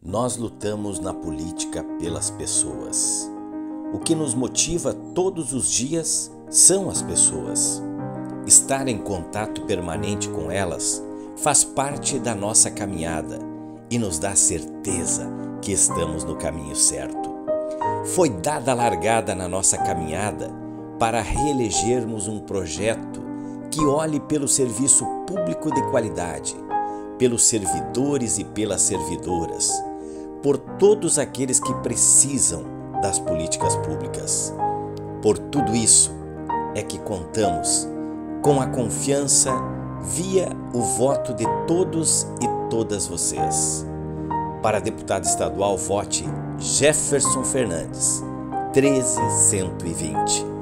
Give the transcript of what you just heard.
Nós lutamos na política pelas pessoas. O que nos motiva todos os dias são as pessoas. Estar em contato permanente com elas faz parte da nossa caminhada e nos dá certeza que estamos no caminho certo. Foi dada a largada na nossa caminhada para reelegermos um projeto que olhe pelo serviço público de qualidade, pelos servidores e pelas servidoras, por todos aqueles que precisam das políticas públicas. Por tudo isso é que contamos com a confiança via o voto de todos e todas vocês. Para deputado estadual, vote Jefferson Fernandes, 13120.